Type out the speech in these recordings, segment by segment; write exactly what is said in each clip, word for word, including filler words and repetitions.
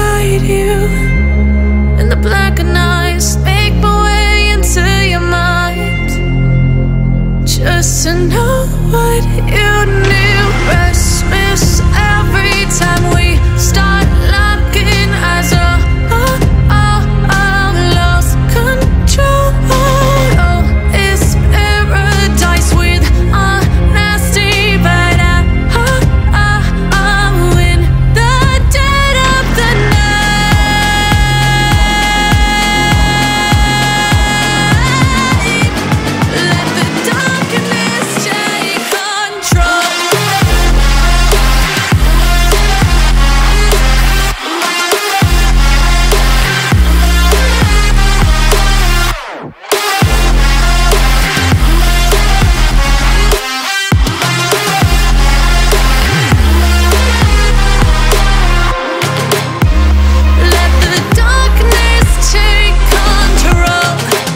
inside you, and the blackened eyes make my way into your mind, just to know what you knew. Restless every time we start locking eyes. Oh, oh, oh, oh, lost control. Oh, it's paradise with honesty, but I, oh, oh, oh, in the dead of the night, let the darkness take control. Let the darkness take control.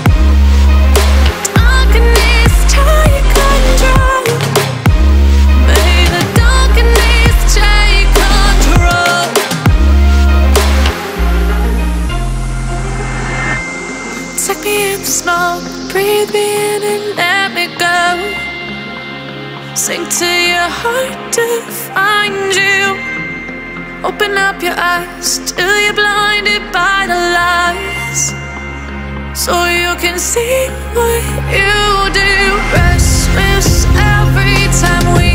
Darkness take control. May the darkness take control. Take me in the smoke, breathe me in and let me go. Sink to your heart to find you. Open up your eyes till you're blinded by the lies, so you can see what you do. Restless every time we